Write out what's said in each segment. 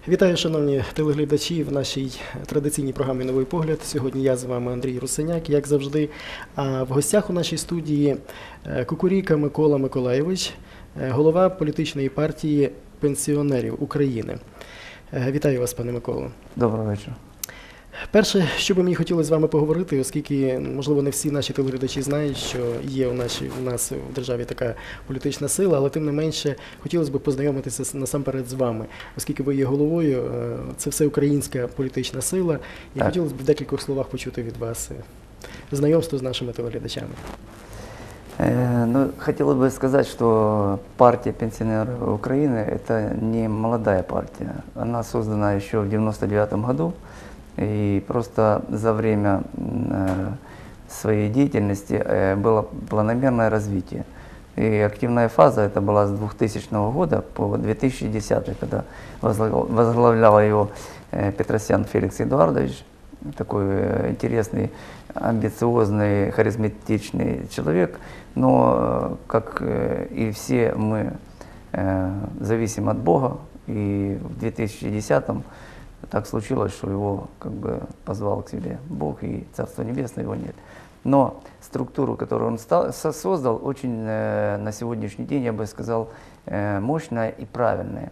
Вітаю, шановні телеглядачі, в нашій традиційній програмі «Новий погляд». Сьогодні я з вами Андрій Русиняк, як завжди. А в гостях у нашій студії Кукуріка Микола Миколайович, голова політичної партії пенсіонерів України. Вітаю вас, пане Миколо. Доброго вечора. Перше, що би мені хотілося з вами поговорити, оскільки, можливо, не всі наші телеглядачі знають, що є у нас в державі така політична сила, але тим не менше хотілося б познайомитися насамперед з вами, оскільки ви є головою, це всеукраїнська політична сила, і хотілося б в декількох словах почути від вас знайомство з нашими телеглядачами. Хотелось бы сказать, что партия пенсионеров Украины – это не молодая партия. Она создана еще в 1999 году. И просто за время своей деятельности было планомерное развитие. И активная фаза это была с 2000 года по 2010, когда возглавлял его Петросян Феликс Эдуардович, такой интересный, амбициозный, харизматичный человек. Но, как и все мы, зависим от Бога. И в 2010-м так случилось, что его как бы позвал к себе Бог, и Царство Небесное его нет. Но структуру, которую он создал, очень на сегодняшний день, я бы сказал, мощная и правильная.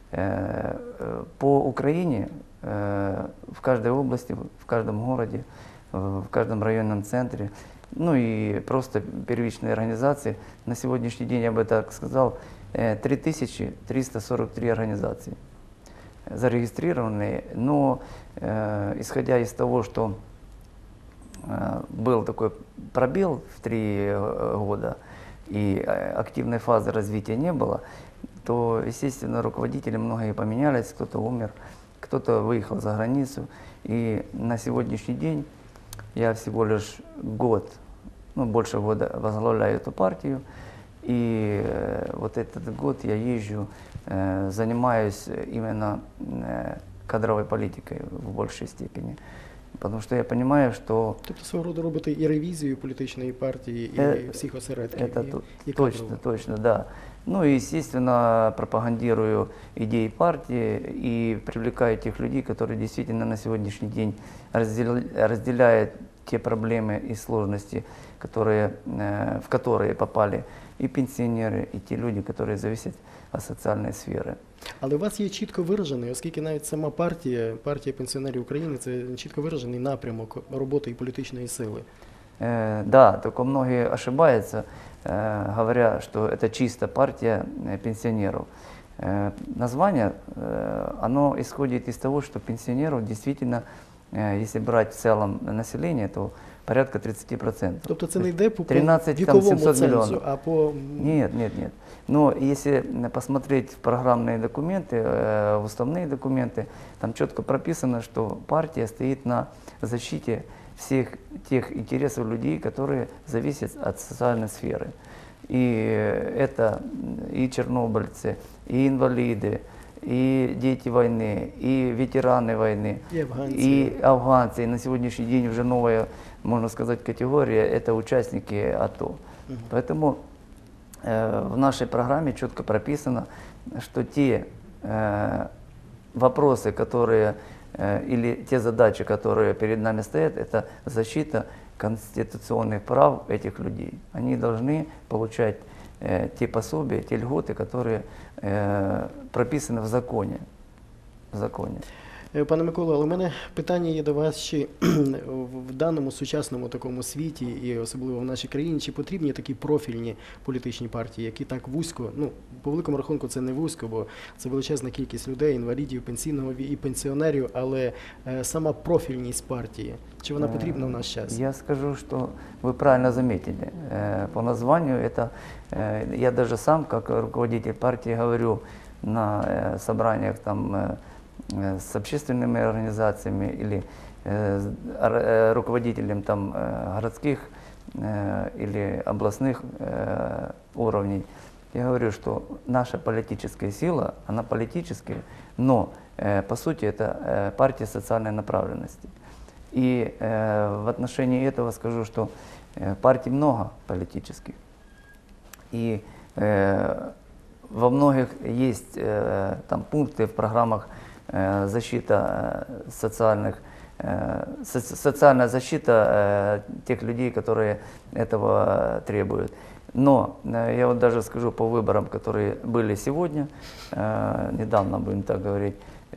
По Украине, в каждой области, в каждом городе, в каждом районном центре, ну и просто первичные организации, на сегодняшний день, я бы так сказал, 3343 организации зарегистрированные, но исходя из того, что был такой пробел в 3 года и активной фазы развития не было, то, естественно, руководители многие поменялись, кто-то умер, кто-то выехал за границу. И на сегодняшний день я всего лишь год, больше года возглавляю эту партию. И вот этот год я езжу, занимаюсь именно кадровой политикой в большей степени. Потому что я понимаю, что... Тобто свого роду робите і ревізію політичної партії, і всіх осередків. Это точно, да. Ну и, естественно, пропагандирую идеи партии и привлекаю тех людей, которые действительно на сегодняшний день разделяют те проблемы и сложности, в которые попали и пенсионеры, и те люди, которые зависят от социальной сферы. Але у вас є чітко виражений, оскільки навіть сама партія пенсіонерів України, це чітко виражений напрямок роботи і політичної сили. Да, только многие ошибаются, говоря, что это чисто партия пенсионеров. Название, оно исходит из того, что пенсионеров действительно, если брать в целом население, то порядка 30%. Тобто це не йде по 13, віковому 700 цензу, миллионов. а по... Нет. Но если посмотреть в программные документы, в уставные документы, там четко прописано, что партия стоит на защите всех тех интересов людей, которые зависят от социальной сферы. И это и чернобыльцы, и инвалиды, и дети войны, и ветераны войны, и афганцы. И на сегодняшний день уже новая, можно сказать, категория – это участники АТО. Поэтому в нашей программе четко прописано, что те вопросы, которые или те задачи, которые перед нами стоят, это защита конституционных прав этих людей. Они должны получать те пособия, те льготы, которые прописаны в законе. Пане Миколо, але у мене питання є до вас, чи в даному сучасному такому світі, і особливо в нашій країні, чи потрібні такі профільні політичні партії, які так вузько, по великому рахунку це не вузько, бо це величезна кількість людей, інвалідів, пенсійного і пенсіонерів, але сама профільність партії, чи вона потрібна в наш час? Я скажу, что вы правильно заметили. По названию это, я даже сам, как руководитель партии, говорю на собраниях там, с общественными организациями или руководителем там, городских или областных уровней. Я говорю, что наша политическая сила, она политическая, но по сути это партия социальной направленности. И в отношении этого скажу, что партий много политических. И во многих есть там пункты в программах защита социальная защита тех людей, которые этого требуют. Но я вот даже скажу по выборам, которые были сегодня, недавно, будем так говорить,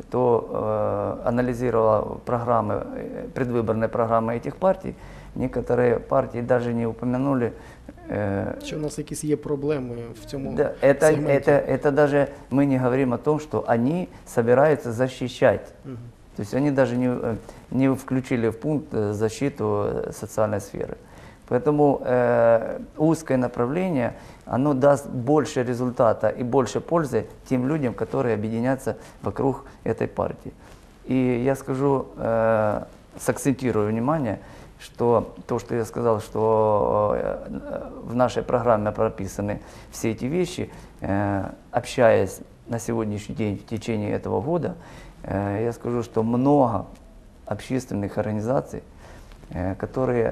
то анализировала программы, предвыборные программы этих партий. Некоторые партии даже не упомянули. Що у нас якісь є проблеми в цьому Да, сегменте? это даже мы не говорим о том, что они собираются защищать. Мгм. То есть они даже не включили в пункт защиту социальной сферы. Поэтому узкое направление, оно даст больше результата и больше пользы тем людям, которые объединятся вокруг этой партии. И я скажу, сакцентирую внимание, что то, что я сказал, что в нашей программе прописаны все эти вещи, общаясь на сегодняшний день в течение этого года, я скажу, что много общественных организаций, которые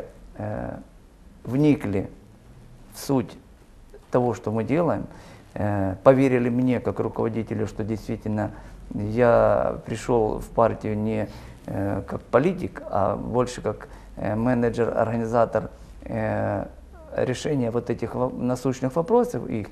вникли в суть того, что мы делаем, поверили мне как руководителю, что действительно я пришел в партию не как политик, а больше как менеджер, организатор решения вот этих насущных вопросов их.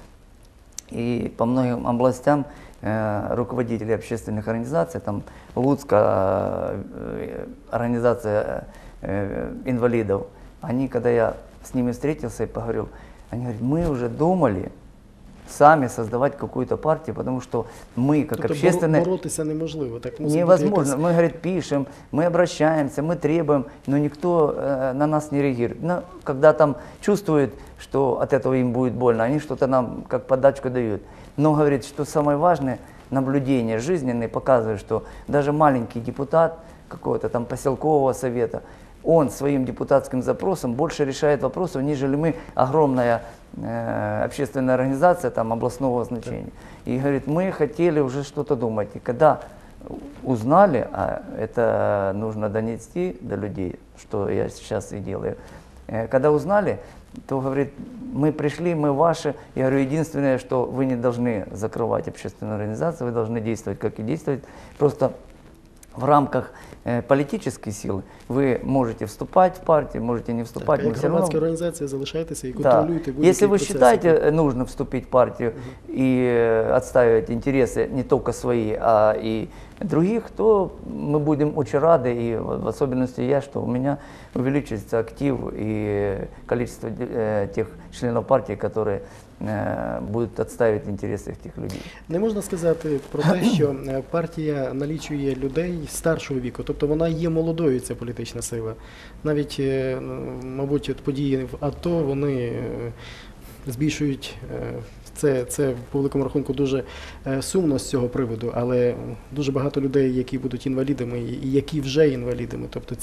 И по многим областям руководители общественных организаций, там Луцкая организация инвалидов, они, когда я с ними встретился и поговорил, они говорят, мы уже думали сами создавать какую-то партию, потому что мы, как Тобто общественные... боротися неможливо. Так мусить бути Невозможно. якась- Мы, говорит, пишем, мы обращаемся, мы требуем, но никто на нас не реагирует. Но когда там чувствуют, что от этого им будет больно, они что-то нам как подачку дают. Но, говорит, что самое важное, наблюдение жизненное показывает, что даже маленький депутат какого-то там поселкового совета, он своим депутатским запросом больше решает вопросов, нежели мы, огромная общественная организация там, областного значения. И говорит, мы хотели уже что-то думать. И когда узнали, а это нужно донести до людей, что я сейчас и делаю, когда узнали, то говорит, мы пришли, мы ваши. Я говорю, единственное, что вы не должны закрывать общественную организацию, вы должны действовать, как и действовать. Просто в рамках политической силы вы можете вступать в партию, можете не вступать. Так, мы як все равно... громадська організація залишайтеся і Да. контролюйте будь-які Если вы процеси. считаете нужно вступить в партию и отстаивать интересы не только свои, а и других, то мы будем очень рады, и в особенности я, что у меня увеличится актив и количество тех членов партии, которые будуть відставити інтереси тих людей. Не можна сказати про те, що партія налічує людей старшого віку, тобто вона є молодою, ця політична сила. Навіть, мабуть, от події в АТО, вони збільшують це по великому рахунку дуже сумно з цього приводу, але дуже багато людей, які будуть інвалідами і які вже інвалідами. Тобто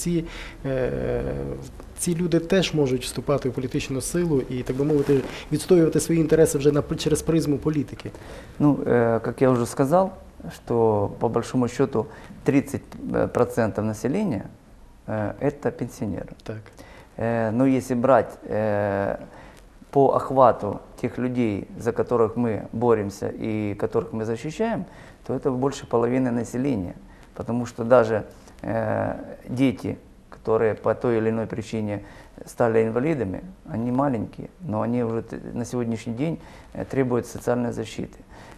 ці люди теж можуть вступати в політичну силу і, так би мовити, відстоювати свої інтереси вже через призму політики. Ну, как я уже сказал, что по большому счету 30% населения это пенсионеры. Так. Но если брать по охвату тех людей, за которых мы боремся и которых мы защищаем, то это больше половины населения. Потому что даже дети, которые по той или иной причине стали инвалидами, они маленькие, но они уже на сегодняшний день требуют социальной защиты.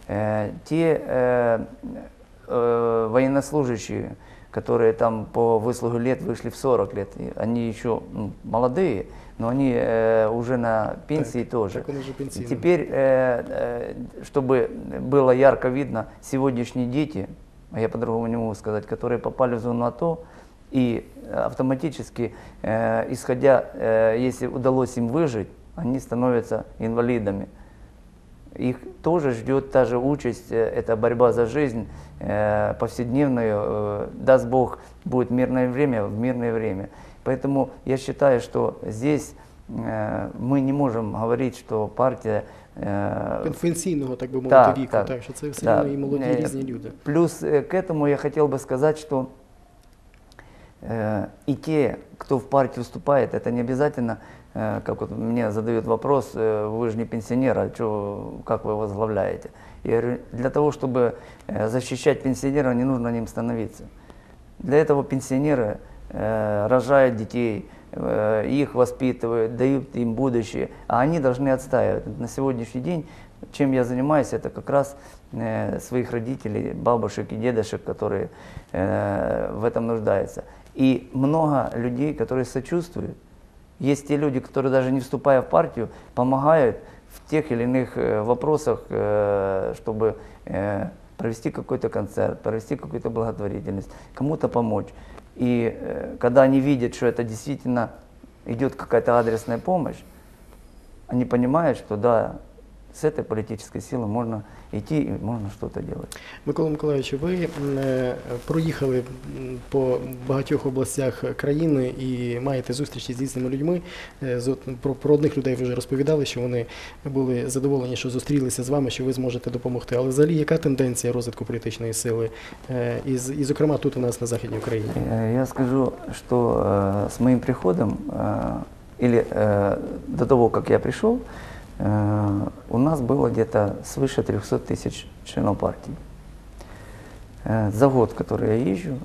Те военнослужащие, которые там по выслугу лет вышли в 40 лет, они еще молодые, но они уже на пенсии так, тоже. Так, он уже пенсийный. Теперь, чтобы было ярко видно, сегодняшние дети, а я по-другому не могу сказать, которые попали в зону АТО, и автоматически, исходя, если удалось им выжить, они становятся инвалидами. Их тоже ждет та же участь, это борьба за жизнь повседневную, даст Бог, будет мирное время в мирное время. Поэтому я считаю, что здесь мы не можем говорить, что партия... Пенсійного, так би мовити, Так, віку, так. так, що це все Да. рівно і молоді різні люди. Плюс к этому я хотел бы сказать, что И те, кто в партию вступает, это не обязательно, как вот мне задают вопрос, вы же не пенсионер, а как вы возглавляете? Я говорю, для того, чтобы защищать пенсионера, не нужно ним становиться. Для этого пенсионеры рожают детей, их воспитывают, дают им будущее, а они должны отстаивать. На сегодняшний день, чем я занимаюсь, это как раз своих родителей, бабушек и дедушек, которые в этом нуждаются. И много людей, которые сочувствуют. Есть те люди, которые даже не вступая в партию, помогают в тех или иных вопросах, чтобы провести какой-то концерт, провести какую-то благотворительность, кому-то помочь. И когда они видят, что это действительно идет какая-то адресная помощь, они понимают, что да, с этой политической силой можна йти і можна щось робити. Микола Миколайович, ви проїхали по багатьох областях країни і маєте зустрічі з різними людьми. Про одних людей ви вже розповідали, що вони були задоволені, що зустрілися з вами, що ви зможете допомогти. Але взагалі, яка тенденція розвитку політичної сили, і зокрема тут у нас на Західній Україні? Я скажу, що з моїм приходом, или до того, как я пришел, у нас было где-то свыше 300 тысяч членов партии. За год, который я езжу,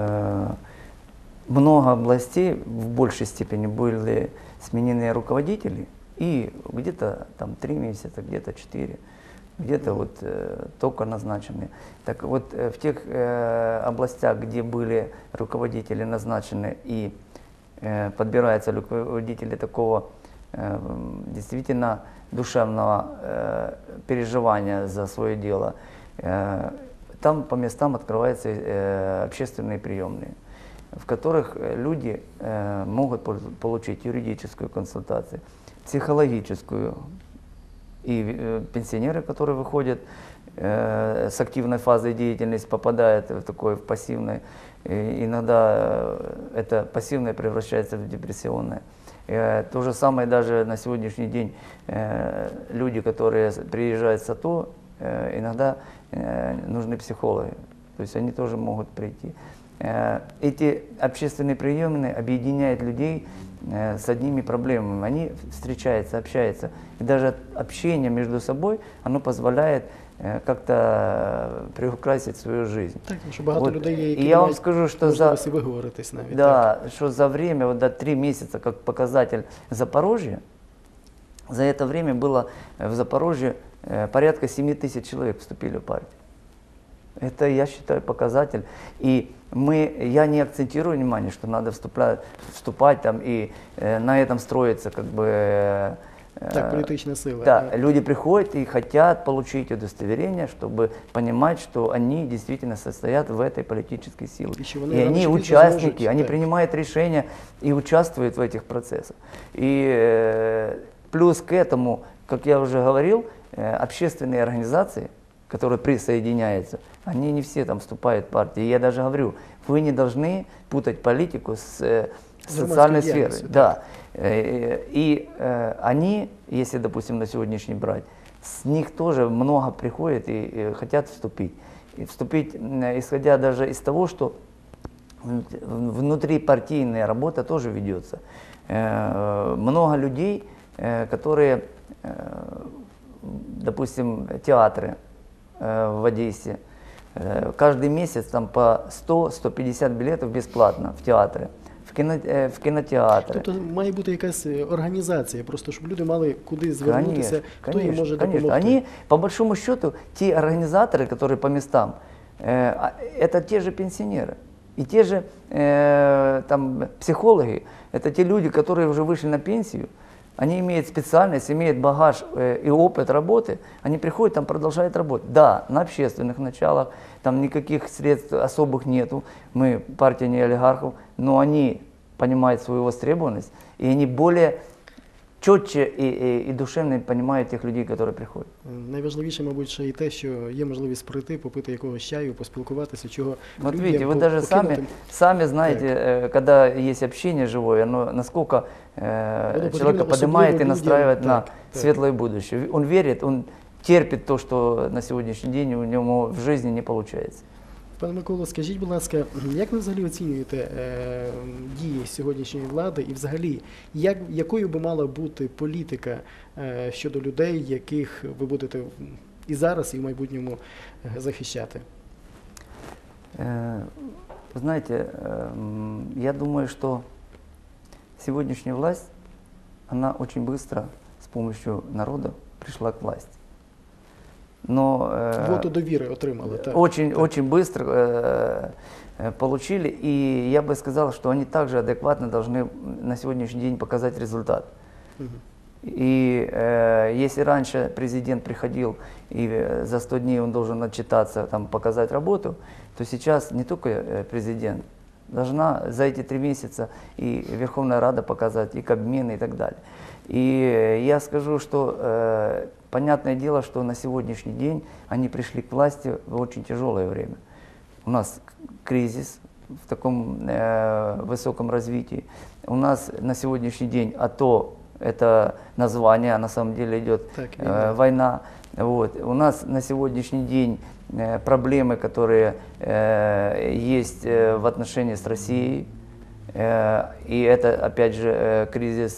много областей в большей степени были сменены руководители, и где-то там 3 месяца, где-то 4, где-то вот только назначены. Так вот в тех областях, где были руководители назначены и подбираются руководители такого действительно душевного переживания за свое дело, там по местам открываются общественные приемные, в которых люди могут получить юридическую консультацию, психологическую, и пенсионеры, которые выходят с активной фазой деятельности, попадают в такое пассивное, иногда это пассивное превращается в депрессионное. То же самое даже на сегодняшний день люди, которые приезжают с АТО, иногда нужны психологи, то есть они тоже могут прийти. Эти общественные приемные объединяют людей с одними проблемами, они встречаются, общаются, и даже общение между собой, оно позволяет как-то приукрасить свою жизнь. Так, що багато людей є, які я вам мають скажу, что можливості виговоритись навіть. да, что за время, вот до 3 месяца, как показатель Запорожья, за это время было в Запорожье порядка 7 тысяч человек вступили в партию. Это, я считаю, показатель. И я не акцентирую внимание, что надо вступать там и на этом строится как бы... Так, политичная сила. Да, люди приходят и хотят получить удостоверение, чтобы понимать, что они действительно состоят в этой политической силе. И они участники, они принимают решения и участвуют в этих процессах. И плюс к этому, как я уже говорил, общественные организации, которые присоединяются, они не все там вступают в партии. Я даже говорю, вы не должны путать политику с социальной сферой. Да. И они, если, допустим, на сегодняшний брать, с них тоже много приходит и хотят вступить. И вступить, исходя даже из того, что внутрипартийная работа тоже ведется. Много людей, которые, допустим, театры в Одессе, каждый месяц там по 100-150 билетов бесплатно в театры. В кінотеатри. Тобто має бути якась організація, просто щоб люди мали куди звернутися, хто їм може допомогти. Они, по большому счету, те организаторы, которые по местам, это те же пенсионеры. И те же там, психологи, это те люди, которые уже вышли на пенсию, они имеют специальность, имеют багаж и опыт работы, они приходят, там продолжают работать. Да, на общественных началах, там никаких средств особых нету, мы партия не олигархов, но они понимают свою востребованность, и они более четче и душевно понимають тих людей, які приходять. Найважливіше, мабуть, ще і те, що є можливість прийти, попити якогось чаю, поспілкуватися, чого вот видите, вы даже сами знаете, когда есть общение живое, оно насколько человека поднимает и настраивает на светлое будущее. Он верит, он терпит то, что на сегодняшний день у него в жизни не получается. Пане Миколо, скажіть, будь ласка, як ви взагалі оцінюєте дії сьогоднішньої влади і взагалі, якою би мала бути політика щодо людей, яких ви будете і зараз, і в майбутньому захищати? Вы знаете, я думаю, что сегодняшняя власть, она очень быстро с помощью народа пришла к власти. Но Воту довіри отримали, так? очень быстро получили, и я бы сказал, что они также адекватно должны на сегодняшний день показать результат. Мгм. И если раньше президент приходил и за 100 дней он должен отчитаться, там, показать работу, то сейчас не только президент, должна за эти 3 месяца и Верховная Рада показать, и Кабмин, и так далее. И я скажу, что понятное дело, что на сегодняшний день они пришли к власти в очень тяжелое время. У нас кризис в таком высоком развитии. У нас на сегодняшний день АТО — это название, а на самом деле идет Так, война. Вот. У нас на сегодняшний день проблемы, которые есть в отношении с Россией. И это, опять же, кризис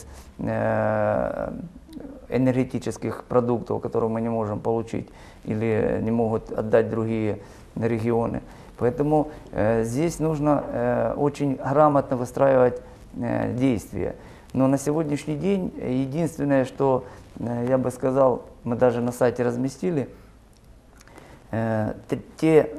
энергетических продуктов, которые мы не можем получить или не могут отдать другие регионы. Поэтому здесь нужно очень грамотно выстраивать действия. Но на сегодняшний день единственное, что я бы сказал, мы даже на сайте разместили, те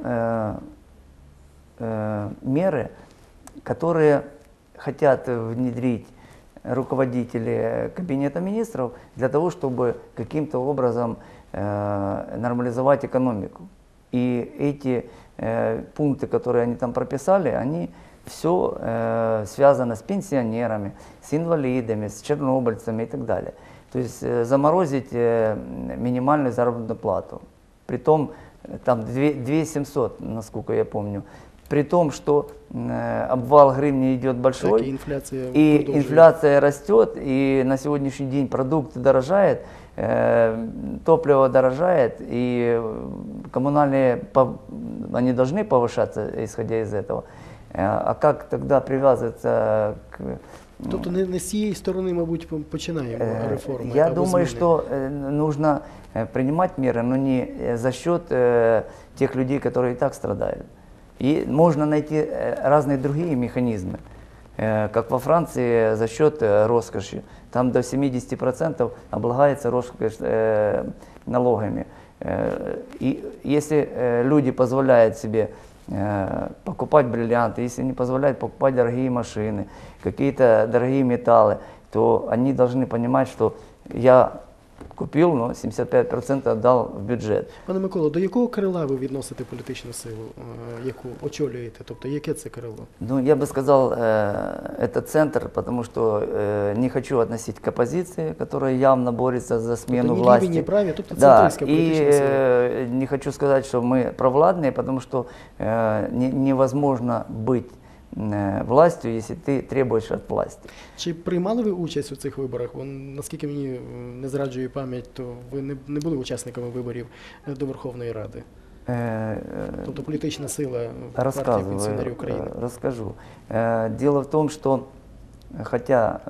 меры, которые хотят внедрить руководители Кабинета министров для того, чтобы каким-то образом нормализовать экономику. И эти пункты, которые они там прописали, они все связано с пенсионерами, с инвалидами, с чернобыльцами и так далее. То есть заморозить минимальную заработную плату. Притом там 2 700, насколько я помню. При том, что обвал гривни идет большой, Так, инфляция и продолжает. инфляция растет, и на сегодняшний день продукты дорожают, топливо дорожает, и коммунальные, они должны повышаться, исходя из этого. А как тогда привязываться к... Тобто не з цієї сторони, мабуть, починаємо реформи. Я або думаю, зміни. что нужно принимать меры, но не за счет тех людей, которые и так страдают. И можно найти разные другие механизмы, как во Франции за счет роскоши. Там до 70% облагается роскошь налогами. И если люди позволяют себе покупать бриллианты, если не позволяют покупать дорогие машины, какие-то дорогие металлы, то они должны понимать, что я купил, но 75% отдал в бюджет. Пане Миколо, до якого крила ви відносите політичну силу, яку очолюєте? Тобто, яке це крило? Ну, я бы сказал, это центр, потому что не хочу относить к оппозиции, которая явно борется за смену Тобто, ні власти. ліві, ні праві, тобто Да, центристська політична сила. и не хочу сказать, что мы провладные, потому что невозможно быть властью, если ты требуешь от власти. Чи приймали ви участь у цих виборах? Наскільки мені не зраджує пам'ять, то ви не були учасниками виборів до Верховної Ради? Тобто політична сила партії пенсіонерів України. Расскажу. Дело в том, что хотя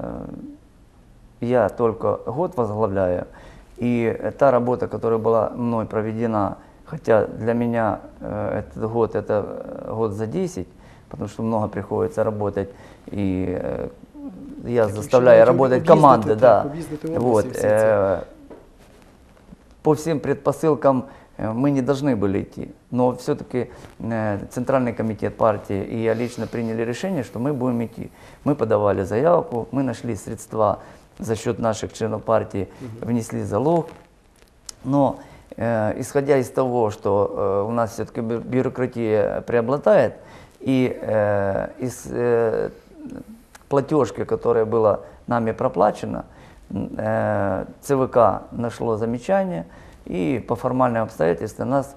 я только год возглавляю, и та работа, которая была мной проведена, хотя для меня этот год – это год за 10, потому что много приходится работать, и я Так, заставляю якщо работать об'їздити, команды. так, Да. об'їздити області, Вот. всі ці. По всем предпосылкам мы не должны были идти, но все-таки Центральный комитет партии и я лично приняли решение, что мы будем идти. Мы подавали заявку, мы нашли средства за счет наших членов партии, внесли залог, но исходя из того, что у нас все-таки бюрократия преобладает, и из платежки, которая была нами проплачена, ЦВК нашло замечание, и по формальным обстоятельствам нас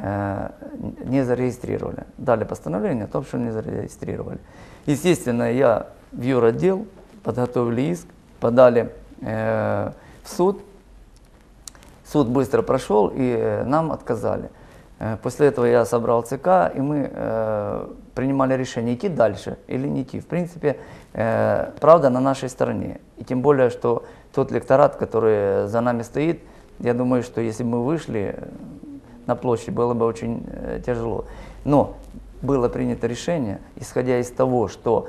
не зарегистрировали. Дали постановление о том, что не зарегистрировали. Естественно, я в юротдел, подготовили иск, подали в суд. Суд быстро прошел, и нам отказали. После этого я собрал ЦК, и мы принимали решение, идти дальше или не идти. В принципе, правда на нашей стороне. И тем более, что тот электорат, который за нами стоит, я думаю, что если бы мы вышли на площадь, было бы очень тяжело. Но было принято решение, исходя из того, что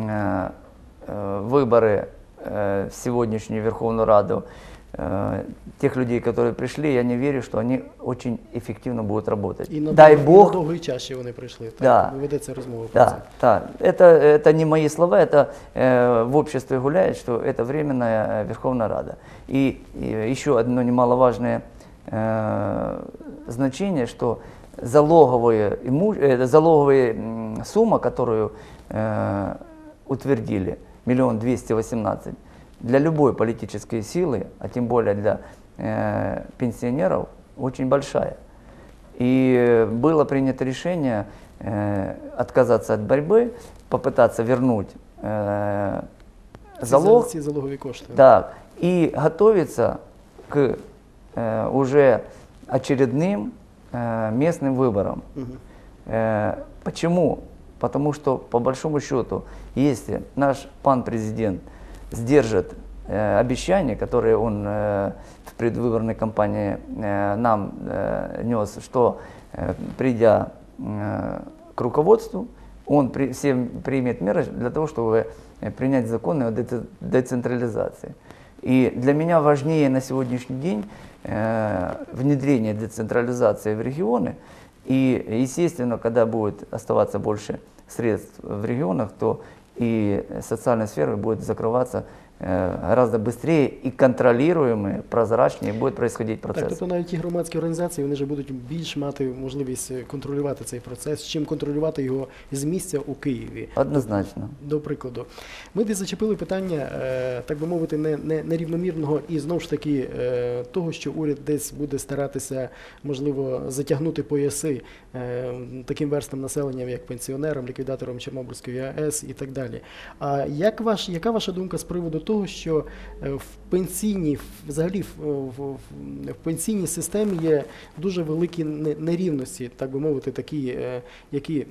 выборы в сегодняшнюю Верховную Раду, тех людей, которые пришли, я не верю, что они очень эффективно будут работать. І на, Дай дов- і Бог. на довгий час ще вони прийшли. Так? Да. Ведеться розмова про це. Да, да. Это не мои слова, это в обществе гуляет, что это временная Верховная Рада. И еще одно немаловажное значение, что залоговая сумма, которую утвердили, 1 218 000, для любой политической силы, а тем более для пенсионеров, очень большая. И было принято решение отказаться от борьбы, попытаться вернуть залог, Ці залогові кошти. да, и готовиться к уже очередным местным выборам. Почему? Потому что, по большому счету, если наш пан президент сдержит обещания, которые он в предвыборной кампании нам нес, что придя к руководству, он всем примет меры для того, чтобы принять законы о децентрализации. И для меня важнее на сегодняшний день внедрение децентрализации в регионы. И, естественно, когда будет оставаться больше средств в регионах, то и социальная сфера будет закрываться гораздо быстрее и контролируемые, прозрачнее будет происходить процесс. Так, тобто навіть ті громадські організації, вони вже будуть більш мати можливість контролювати цей процес, чим контролювати його з місця у Києві. Однозначно. До прикладу. Ми десь зачепили питання, так би мовити, нерівномірного і знову ж таки того, що уряд десь буде старатися, можливо, затягнути пояси таким верстам населення, як пенсіонерам, ліквідаторам Чорнобильської АЕС і так далі. А яка ваша думка з приводу того, що в пенсійній, взагалі в пенсійній системі є дуже великі нерівності, так би мовити, такі, які,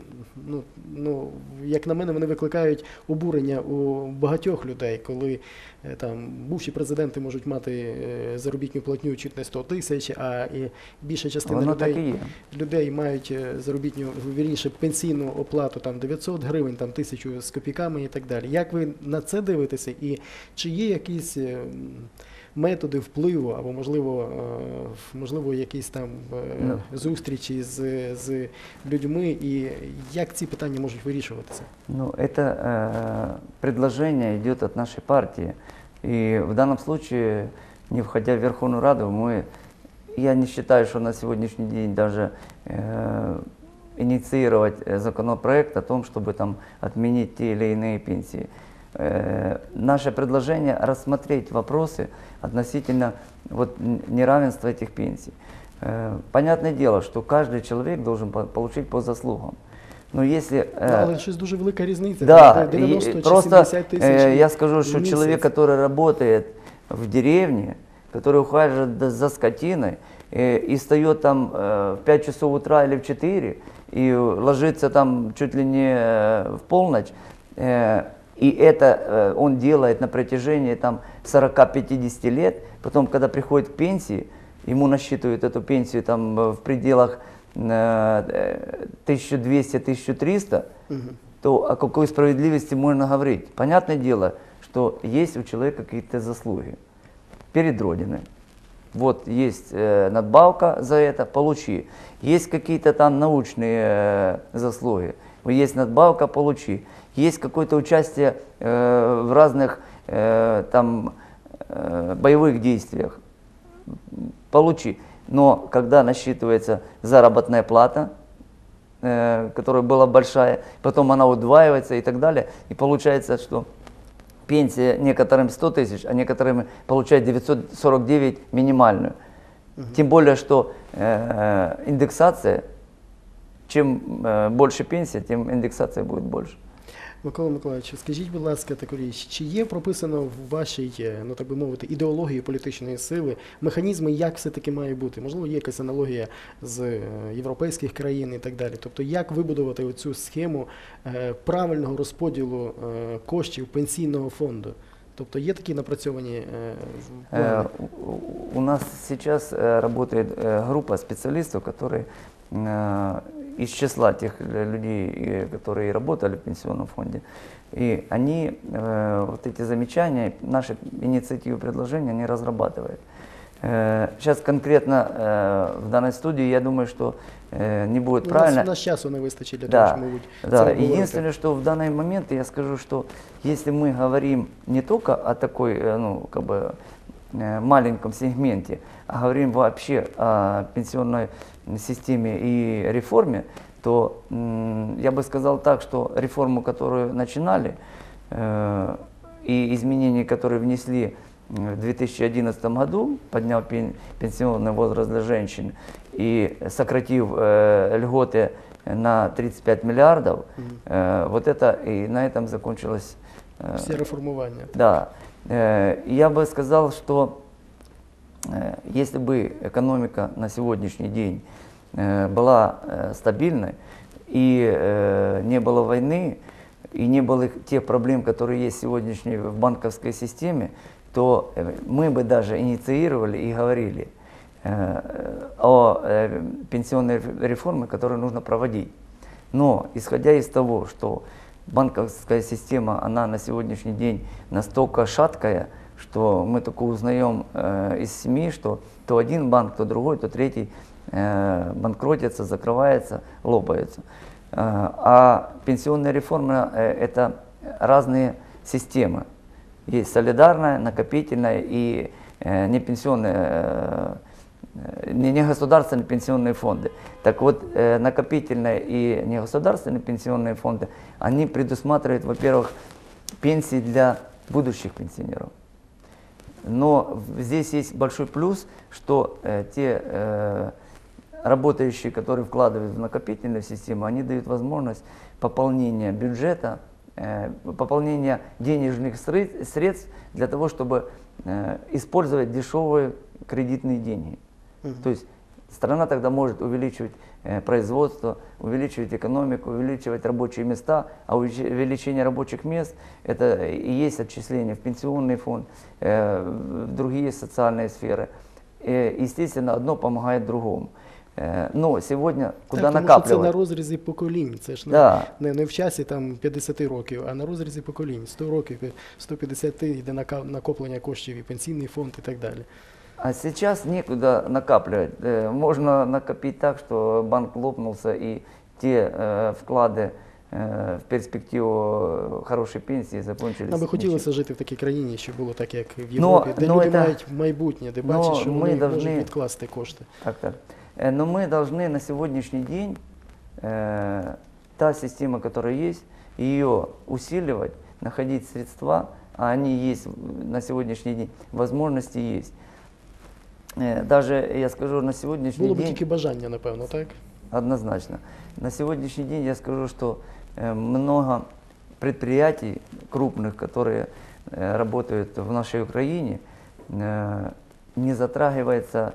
як на мене, вони викликають обурення у багатьох людей, коли там бувші президенти можуть мати заробітну платню чуть не 100 тисяч, а і більша частина людей мають заробітну, вірніше, пенсійну оплату там 900 гривень, там 1000 з копійками і так далі. Як ви на це дивитеся і чи є якісь методи впливу або, можливо, якісь там зустрічі з людьми, і як ці питання можуть вирішуватися? Ну, это предложение идет от нашей партии. И в данном случае, не входя в Верховную Раду, я не считаю, что на сегодняшний день даже инициировать законопроект о том, чтобы там отменить те или иные пенсии. Наше предложение рассмотреть вопросы относительно неравенства этих пенсий. Понятное дело, что каждый человек должен получить по заслугам. Но если, але щось дуже велика різниця. Да, 90 чи просто 70 тисяч. я скажу, что месяц. человек, который работает в деревне, который ухаживает за скотиной и встает там в 5 часов утра или в 4 и ложится там чуть ли не в полночь, и это он делает на протяжении там 40-50 лет, потом, когда приходит к пенсии, ему насчитывают эту пенсию там в пределах 1200-1300, то о какой справедливости можно говорить? Понятное дело, что есть у человека какие-то заслуги перед Родиной. Вот есть надбавка за это, получи. Есть какие-то там научные заслуги, есть надбавка, получи. Есть какое-то участие в разных там боевых действиях, получи. Но когда насчитывается заработная плата, которая была большая, потом она удваивается и так далее, и получается, что пенсия некоторым 100 тысяч, а некоторым получают 949 минимальную. Тем более, что индексация, чем больше пенсия, тем индексация будет больше. Микола Миколаївич, скажіть, будь ласка, таку річ, чи є прописано в вашій, ну так би мовити, ідеології політичної сили механізми, як все-таки має бути? Можливо, є якась аналогія з європейських країн і так далі. Тобто, як вибудувати оцю схему правильного розподілу коштів пенсійного фонду? Тобто, є такі напрацьовані плани? У нас сейчас работает группа специалистов, которые из числа тех людей, которые работали в пенсионном фонде, и они вот эти замечания, наши инициативы, предложения, они разрабатывают. Сейчас конкретно в данной студии, я думаю, что не будет правильно. У нас часу не вистачить для Да, того, що, мабуть, це да. обговорити. Единственное, что в данный момент я скажу, что если мы говорим не только о такой, ну, как бы маленьком сегменте, а говорим вообще о пенсионной системе и реформе, то я бы сказал так, что реформу, которую начинали, и изменения, которые внесли в 2011 году, подняв пенсионный возраст для женщин и сократив льготы на 35 миллиардов, вот это и на этом закончилось. Всі реформування. Да. Я бы сказал, что если бы экономика на сегодняшний день была стабильной и не было войны, и не было тех проблем, которые есть сегодняшние в банковской системе, то мы бы даже инициировали и говорили о пенсионной реформе, которую нужно проводить. Но исходя из того, что банковская система, она на сегодняшний день настолько шаткая, что мы только узнаем из СМИ, что то один банк, то другой, то третий банкротится, закрывается, лопается. А пенсионная реформа – это разные системы. Есть солидарная, накопительная и не пенсионная, не государственные пенсионные фонды. Так вот, накопительные и негосударственные пенсионные фонды, они предусматривают, во-первых, пенсии для будущих пенсионеров. Но здесь есть большой плюс, что те работающие, которые вкладывают в накопительную систему, они дают возможность пополнения бюджета, пополнения денежных средств для того, чтобы использовать дешевые кредитные деньги. То есть страна тогда может увеличивать производство, увеличивать экономику, увеличивать рабочие места, а увеличение рабочих мест – это и есть отчисление в пенсионный фонд, в другие социальные сферы. Естественно, одно помогает другому. Но сьогодні куди так, накаплювати? Тому що це на розрізі поколінь, це ж Да. не в часі там 50 років, а на розрізі поколінь, 100 років, 150 йде накоплення коштів і пенсійний фонд і так далі. А сейчас некуда накапливать. Можно накопить так, что банк лопнулся, и те вклады в перспективу хорошей пенсии закончились. Нам би ничем. хотілося жити в такій країні, щоб було так, як в Європі, де люди мають майбутнє, де бачать, що вони можуть відкласти кошти. Так. Но мы должны на сегодняшний день, та система, которая есть, ее усиливать, находить средства, а они есть на сегодняшний день, возможности есть. Даже, я скажу, на сегодняшний Було б день... тільки бажання, напевно, так? Однозначно. На сегодняшний день я скажу, что много предприятий крупных, которые работают в нашей Украине, не затрагиваются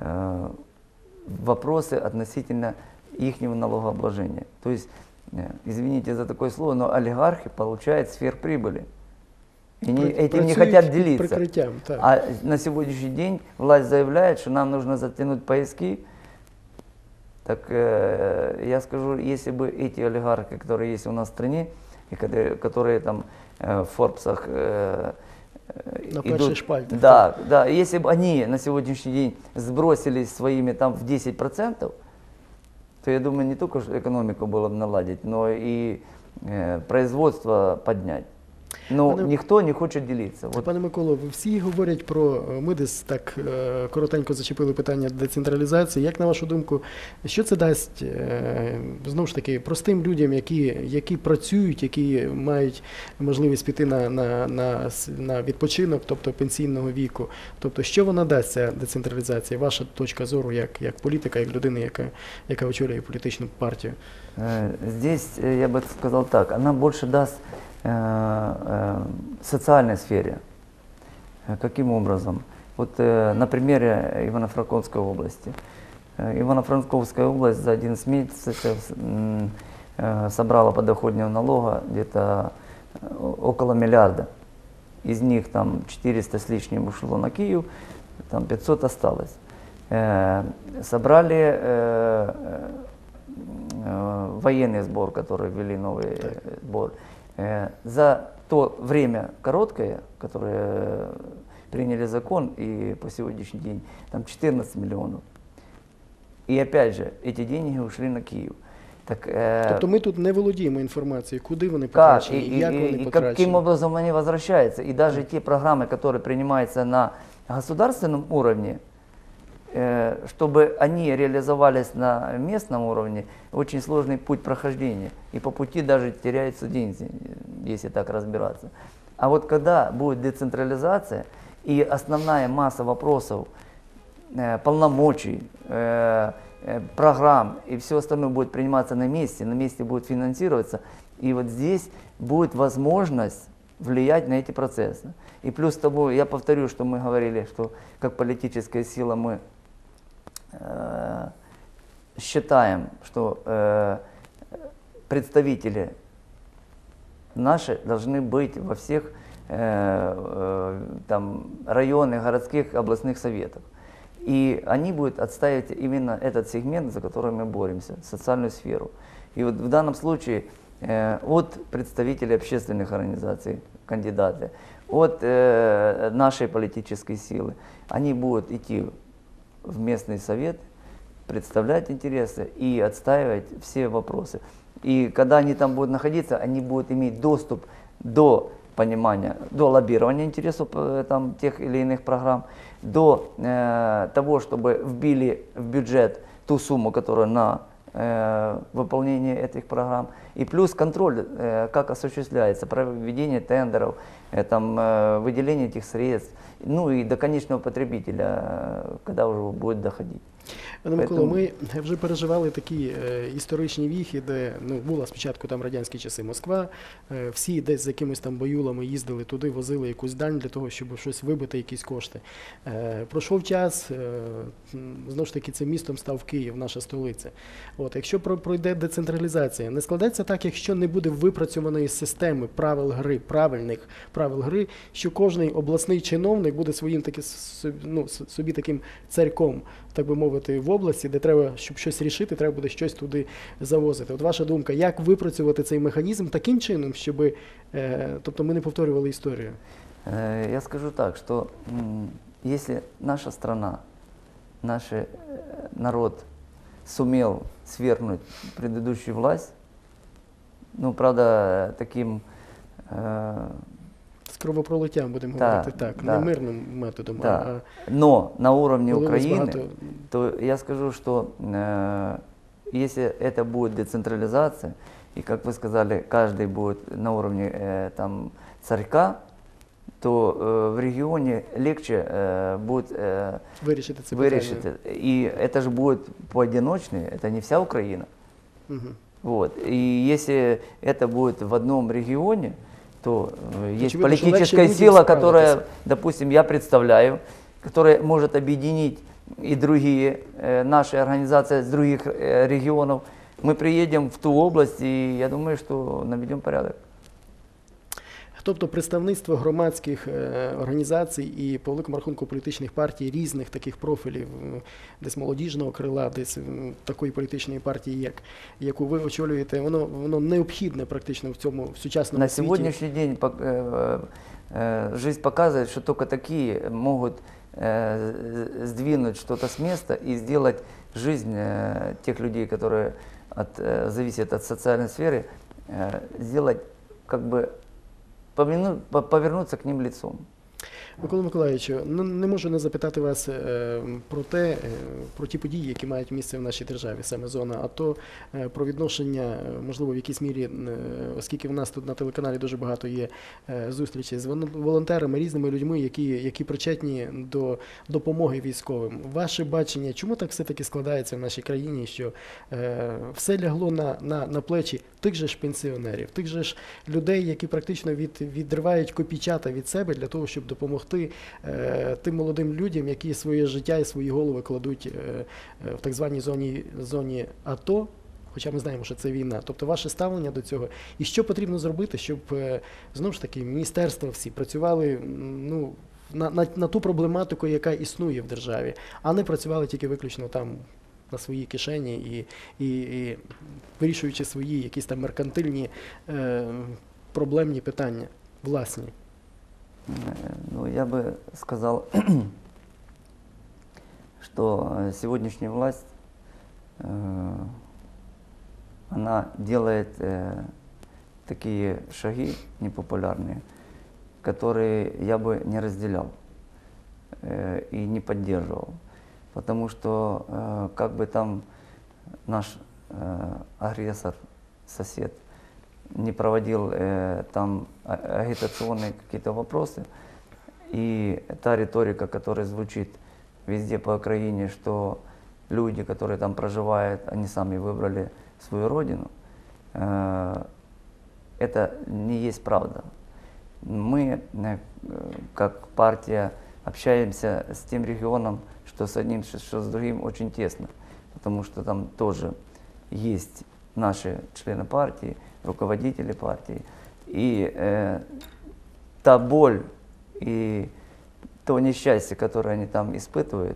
вопросы относительно их налогообложения. То есть, извините за такое слово, но олигархи получают сверхприбыли. И этим не хотят делиться. Прикриттям, так. А на сегодняшний день власть заявляет, что нам нужно затянуть пояски. Так я скажу, если бы эти олигархи, которые есть у нас в стране, и которые там в Форбсах На перших шпальтах. да, если бы они на сегодняшний день сбросились своими там в 10%, то я думаю, не только экономику было бы наладить, но и производство поднять. Но Пане- никто не хочет делиться. Вот Пане Миколо, ви всі говорять про, ми десь так коротенько зачепили питання децентралізації. Як на вашу думку, що це дасть, знову ж таки, простим людям, які працюють, які мають можливість піти на відпочинок, тобто пенсійного віку? Тобто, що вона дасть, ця децентралізація? Ваша точка зору як політика, як людини, яка очолює політичну партію? здесь я бы сказал так, она больше даст социальной сфере. Каким образом? Вот на примере Ивано-Франковской области. Ивано-Франковская область за 11 месяцев собрала подоходного налога где-то около миллиарда. Из них там 400 с лишним ушло на Киев, там 500 осталось. Собрали военный сбор, который ввели новый сбор. За то время короткое, которое приняли закон, и по сегодняшний день, там 14 миллионов. И опять же, эти деньги ушли на Киев. Так, Тобто ми тут не володіємо інформацією, куди вони как, потрачені, і як вони каким потрачені. образом они возвращаются. И даже те программы, которые принимаются на государственном уровне, чтобы они реализовались на местном уровне, очень сложный путь прохождения. И по пути даже теряются деньги, если так разбираться. А вот когда будет децентрализация и основная масса вопросов, полномочий, программ и все остальное будет приниматься на месте будет финансироваться, и вот здесь будет возможность влиять на эти процессы. И плюс того, я повторю, что мы говорили, что как политическая сила мы считаем, что представители наши должны быть во всех там, районных, городских, областных советах. И они будут отстаивать именно этот сегмент, за который мы боремся, социальную сферу. И вот в данном случае от представителей общественных организаций, кандидаты, от нашей политической силы, они будут идти в местный совет, представлять интересы и отстаивать все вопросы. И когда они там будут находиться, они будут иметь доступ до понимания, до лоббирования интересов там, тех или иных программ, до того, чтобы вбили в бюджет ту сумму, которая на выполнение этих программ, и плюс контроль, как осуществляется проведение тендеров, там, выделение этих средств, ну и до конечного потребителя, когда уже будет доходить. Пане Миколо, ми вже переживали такі історичні віхи, де була спочатку там радянські часи Москва, всі десь з якимись там баюлами їздили туди, возили якусь дань для того, щоб щось вибити, якісь кошти. Пройшов час, знову ж таки, цим містом став Київ, наша столиця. От, якщо пройде децентралізація, не складеться так, якщо не буде випрацьованої системи правил гри, правильних правил гри, що кожний обласний чиновник буде своїм собі таким царьком, так би мовити, в області, де треба, щоб щось рішити, треба буде щось туди завозити. От ваша думка, як випрацювати цей механізм таким чином, щоб тобто ми не повторювали історію? Я скажу так, что если наша страна, наш народ сумел свергнуть предыдущую власть, ну, правда, таким... З кровопролиттям, будемо говорити так, не мирним методом, а... Но на уровне Украины, багато... то я скажу, что если это будет децентрализация, и, как вы сказали, каждый будет на уровне там, царька, то в регионе легче будет вирішити це вырішить. питання. И это же будет поодиночные, это не вся Украина. Угу. Вот. И если это будет в одном регионе, то есть очевидно, политическая что сила, людям которая, справиться. допустим, я представляю, которая может объединить и другие наши организации с других регионов. Мы приедем в ту область, и я думаю, что наведем порядок. Тобто представництво громадських організацій і, по великому рахунку, політичних партій різних таких профілів, десь молодіжного крила, десь такої політичної партії, яку ви очолюєте, воно необхідне практично в сучасному На світі. сегодняшний день жизнь показывает, что только такие могут сдвинуть что-то с места и сделать жизнь тех людей, которые зависят от социальной сферы, сделать как бы повернуться к ним лицом. Микола Миколайовичу, не можу не запитати вас про ті події, які мають місце в нашій державі, саме зона АТО, про відношення, можливо, в якійсь мірі, оскільки в нас тут на телеканалі дуже багато є зустрічей з волонтерами, різними людьми, які причетні до допомоги військовим. Ваше бачення, чому так все-таки складається в нашій країні, що все лягло на плечі тих же ж пенсіонерів, тих же ж людей, які практично відривають копійчата від себе для того, щоб допомогти тим молодим людям, які своє життя і свої голови кладуть в так званій зоні АТО, хоча ми знаємо, що це війна. Тобто ваше ставлення до цього. І що потрібно зробити, щоб, знову ж таки, міністерства всі працювали на ту проблематику, яка існує в державі, а не працювали тільки виключно там на своїй кишені і вирішуючи свої якісь там меркантильні проблемні питання, власні. Ну, я бы сказал, что сегодняшняя власть, она делает такие шаги непопулярные, которые я бы не разделял и не поддерживал. Потому что как бы там наш агрессор, сосед, не проводил там агитационные какие-то вопросы, и та риторика, которая звучит везде по Украине, что люди, которые там проживают, они сами выбрали свою родину, это не есть правда. Мы, как партия, общаемся с тем регионом, что с одним, что с другим очень тесно, потому что там тоже есть наши члены партии, руководители партии. И та боль и то несчастье, которое они там испытывают,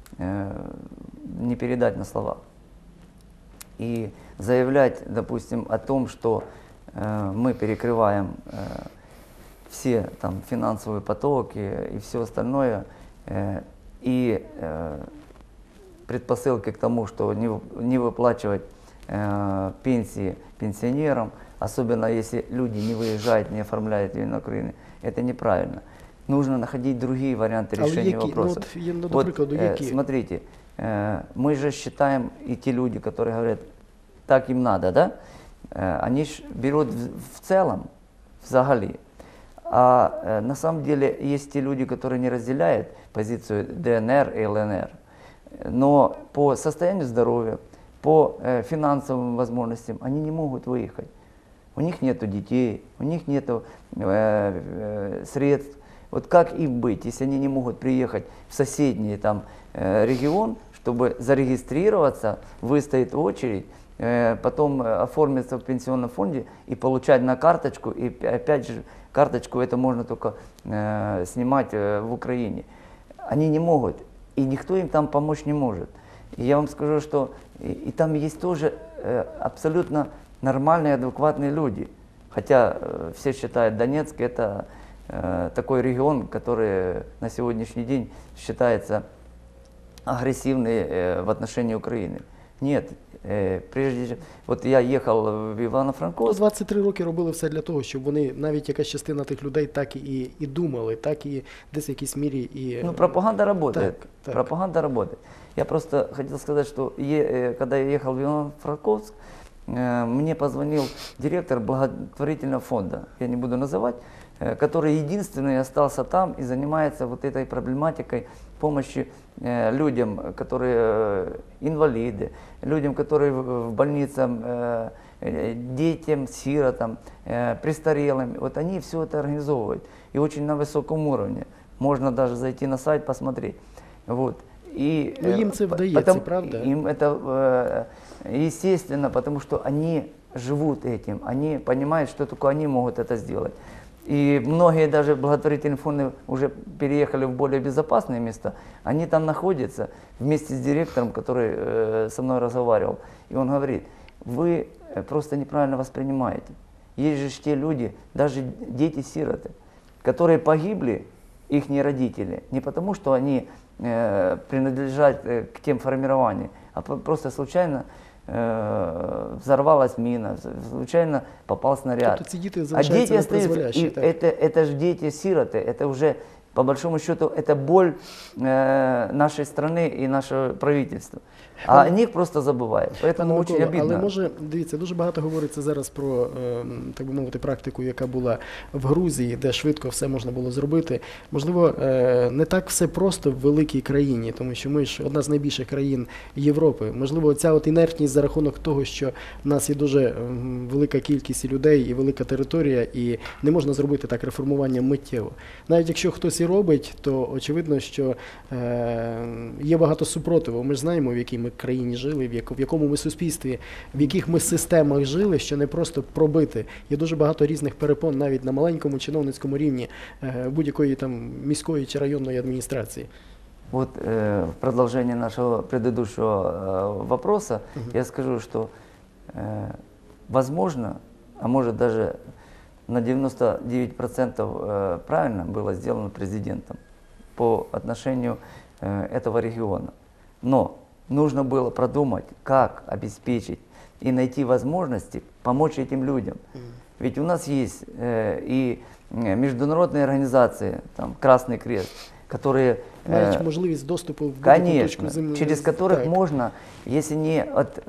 не передать на словах. И заявлять, допустим, о том, что мы перекрываем все там финансовые потоки и все остальное, и предпосылки к тому, что не выплачивать пенсии пенсионерам, особенно если люди не выезжают, не оформляют ее на Украине, это неправильно. Нужно находить другие варианты решения вопроса. Смотрите, мы же считаем, и те люди, которые говорят, так им надо, да? Они ж берут в целом, взагалі. А на самом деле есть те люди, которые не разделяют позицию ДНР и ЛНР. Но по состоянию здоровья, по финансовым возможностям они не могут выехать. У них нет детей, у них нет средств. Вот как им быть, если они не могут приехать в соседний там, регион, чтобы зарегистрироваться, выстоять в очередь, потом оформиться в пенсионном фонде и получать на карточку, и опять же карточку это можно только снимать в Украине. Они не могут, и никто им там помочь не может. И я вам скажу, что и там есть тоже абсолютно нормальные, адекватные люди. Хотя все считают, Донецк это такой регион, который на сегодняшний день считается агрессивный в отношении Украины. Нет, прежде чем... Вот я ехал в Івано-Франковськ. 23 роки робили все для того, щоб вони, навіть якась частина тих людей, так і думали, так і десь в якійсь мірі і... Ну, пропаганда работает. Так. Пропаганда работает. Я просто хотел сказать, что когда я ехал в Ивано-Франковск, мне позвонил директор благотворительного фонда, я не буду называть, который единственный остался там и занимается вот этой проблематикой помощи людям, которые инвалиды, людям, которые в больницах, детям, сиротам, престарелым. Вот они все это организовывают. И очень на высоком уровне. Можно даже зайти на сайт, посмотреть. Вот. И, им это вдається, правда? Им это естественно, потому что они живут этим, они понимают, что только они могут это сделать. И многие даже благотворительные фонды уже переехали в более безопасные места. Они там находятся вместе с директором, который со мной разговаривал. И он говорит, вы просто неправильно воспринимаете. Есть же те люди, даже дети-сироты, которые погибли, их родители, не потому что они принадлежат к тем формированиям, а просто случайно взорвалась мина, случайно попал снаряд. Тобто ці діти А залишаються дети на остаются, призволяще, и так? это же дети-сироты, это уже, по большому счету, это боль нашей страны и нашего правительства. А о них просто забывают, поэтому Пане очень Миколо, але обидно. може, дивіться, дуже багато говориться зараз про, так би мовити, практику, яка була в Грузії, де швидко все можна було зробити. Можливо, не так все просто в великій країні, тому що ми ж одна з найбільших країн Європи. Можливо, ця от інертність за рахунок того, що в нас є дуже велика кількість людей і велика територія, і не можна зробити так реформування миттєво. Навіть якщо хтось і робить, то очевидно, що є багато супротиву. Ми ж знаємо, в якій ми країні жили, в якому ми суспільстві, в яких ми системах жили, що не просто пробити. Є дуже багато різних перепон навіть на маленькому чиновницькому рівні будь-якої там міської чи районної адміністрації. Вот в продолжение нашего предыдущего вопроса я скажу, что возможно, а может даже на 99% правильно было сделано президентом по отношению этого региона. Но нужно было продумать, как обеспечить и найти возможности помочь этим людям. Ведь у нас есть и международные организации, там, Красный Крест, которые, Мають можливість доступу в будь-яку точку конечно, землі. через которых Так. можно, если не от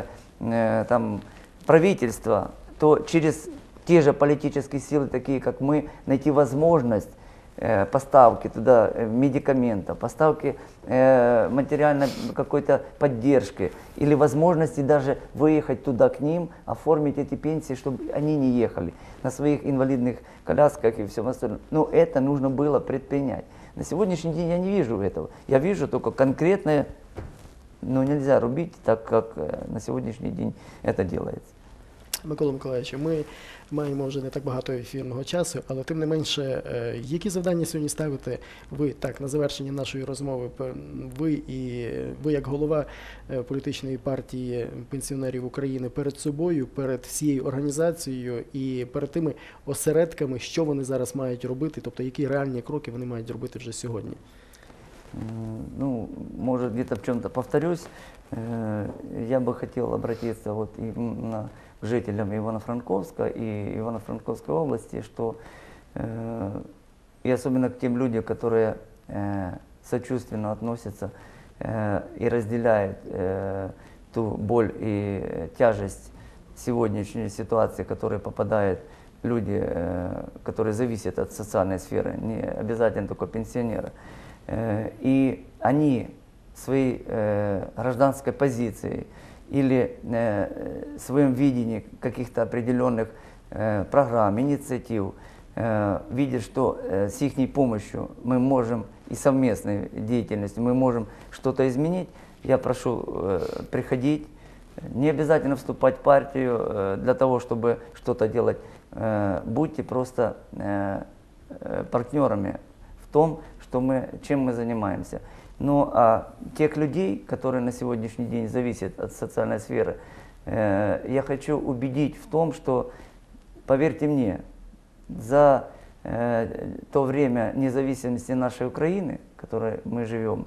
там, правительства, то через те же политические силы, такие как мы, найти возможность поставки туда медикаментов, поставки материальной какой-то поддержки или возможности даже выехать туда к ним, оформить эти пенсии, чтобы они не ехали на своих инвалидных колясках и всем остальном. Но это нужно было предпринять. На сегодняшний день я не вижу этого. Я вижу только конкретное, но нельзя рубить так, как на сегодняшний день это делается. Микола Миколаївич, ми маємо вже не так багато ефірного часу, але тим не менше, які завдання сьогодні ставите ви, так, на завершення нашої розмови, ви як голова політичної партії пенсіонерів України перед собою, перед всією організацією і перед тими осередками, що вони зараз мають робити, тобто які реальні кроки вони мають робити вже сьогодні? Ну, может, где-то в чем-то повторюсь. Я бы хотел обратиться вот именно к жителям Ивано-Франковска и Ивано-Франковской области, что и особенно к тем людям, которые сочувственно относятся и разделяют ту боль и тяжесть сегодняшней ситуации, в которую попадают люди, которые зависят от социальной сферы, не обязательно только пенсионеры. И они своей гражданской позицией или своем видении каких-то определенных программ, инициатив, видят, что с их помощью мы можем и совместной деятельностью мы можем что-то изменить, я прошу приходить, не обязательно вступать в партию для того, чтобы что-то делать, будьте просто партнерами в том, чем мы занимаемся. Ну а тех людей, которые на сегодняшний день зависят от социальной сферы, я хочу убедить в том, что, поверьте мне, за то время независимости нашей Украины, в которой мы живем,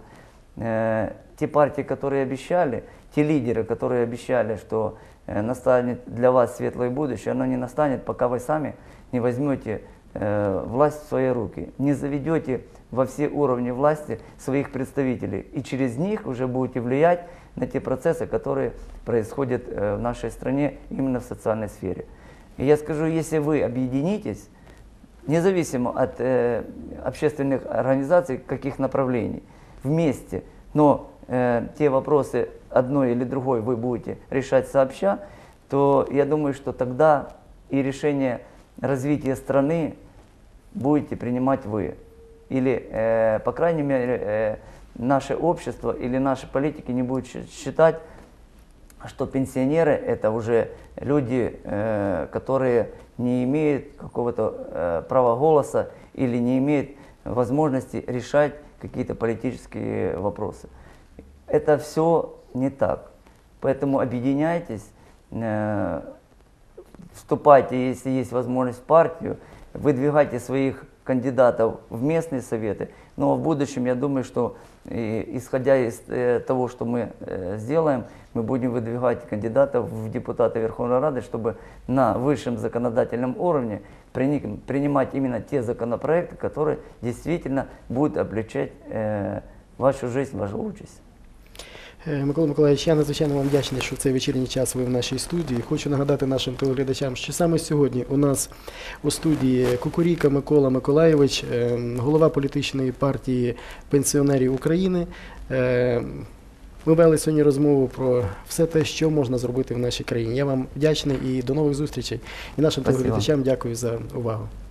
те партии, которые обещали, те лидеры, которые обещали, что настанет для вас светлое будущее, оно не настанет, пока вы сами не возьмете власть в свои руки, не заведете во все уровни власти своих представителей, и через них уже будете влиять на те процессы, которые происходят в нашей стране именно в социальной сфере. И я скажу, если вы объединитесь, независимо от общественных организаций, каких направлений, вместе, но те вопросы одной или другой вы будете решать сообща, то я думаю, что тогда и решение развития страны будете принимать вы. Или, по крайней мере, наше общество или наши политики не будут считать, что пенсионеры это уже люди, которые не имеют какого-то права голоса или не имеют возможности решать какие-то политические вопросы. Это все не так. Поэтому объединяйтесь, вступайте, если есть возможность, в партию, выдвигайте своих кандидатов в местные советы, но в будущем, я думаю, что исходя из того, что мы сделаем, мы будем выдвигать кандидатов в депутаты Верховной Рады, чтобы на высшем законодательном уровне принимать именно те законопроекты, которые действительно будут облегчать вашу жизнь, вашу участь. Микола Миколаївич, я надзвичайно вам вдячний, що в цей вечірній час ви в нашій студії. Хочу нагадати нашим телеглядачам, що саме сьогодні у нас у студії Кукуріка Микола Миколайович, голова політичної партії пенсіонерів України. Ми вели сьогодні розмову про все те, що можна зробити в нашій країні. Я вам вдячний і до нових зустрічей. І нашим телеглядачам дякую за увагу.